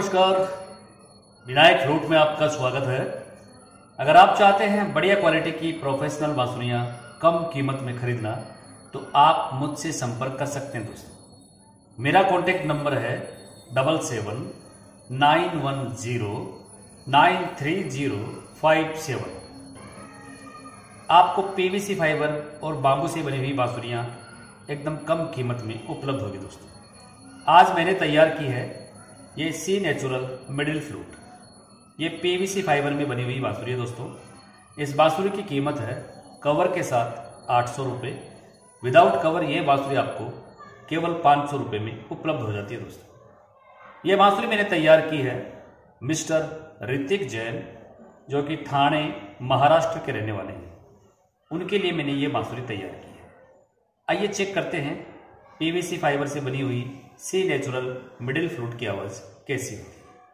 नमस्कार। विनायक फ्लूट में आपका स्वागत है। अगर आप चाहते हैं बढ़िया क्वालिटी की प्रोफेशनल बांसुरियां कम कीमत में खरीदना तो आप मुझसे संपर्क कर सकते हैं दोस्तों। मेरा कॉन्टेक्ट नंबर है 7791093057। आपको पीवीसी फाइबर और बांबू से बनी हुई बांसुरियां एकदम कम कीमत में उपलब्ध होगी दोस्तों। आज मैंने तैयार की है ये सी नेचुरल मिडिल फ्लूट। ये पीवीसी फाइबर में बनी हुई बांसुरी है दोस्तों। इस बांसुरी की कीमत है कवर के साथ 800 रुपये। विदाउट कवर ये बांसुरी आपको केवल 500 रुपये में उपलब्ध हो जाती है दोस्तों। ये बांसुरी मैंने तैयार की है मिस्टर ऋतिक जैन, जो कि ठाणे महाराष्ट्र के रहने वाले हैं। उनके लिए मैंने ये बांसुरी तैयार की है। आइए चेक करते हैं पीवीसी फाइबर से बनी हुई सी नेचुरल मिडिल फ्लूट की आवाज कैसी होती है।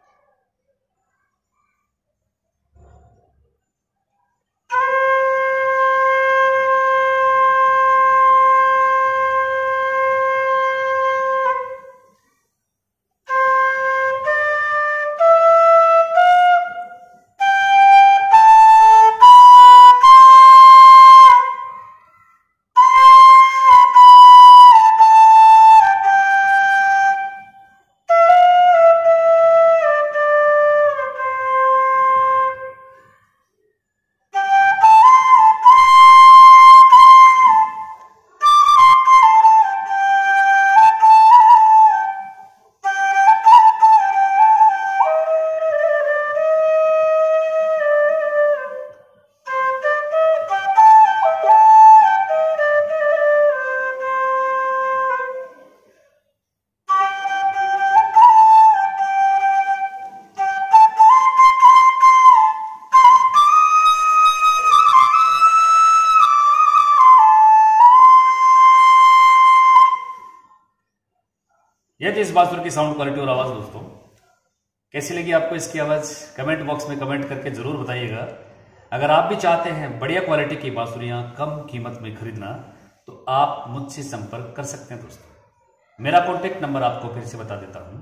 यह थी इस बांसुरी की साउंड क्वालिटी और आवाज दोस्तों। कैसी लगी आपको इसकी आवाज कमेंट बॉक्स में कमेंट करके जरूर बताइएगा। अगर आप भी चाहते हैं बढ़िया क्वालिटी की बांसुरियां कम कीमत में खरीदना तो आप मुझसे संपर्क कर सकते हैं दोस्तों। मेरा कॉन्टेक्ट नंबर आपको फिर से बता देता हूं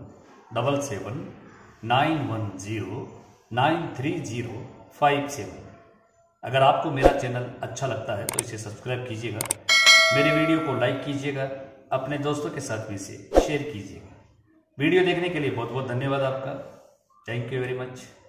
7791093057। अगर आपको मेरा चैनल अच्छा लगता है तो इसे सब्सक्राइब कीजिएगा, मेरे वीडियो को लाइक कीजिएगा, अपने दोस्तों के साथ भी इसे शेयर कीजिएगा। वीडियो देखने के लिए बहुत बहुत धन्यवाद आपका। Thank you very much.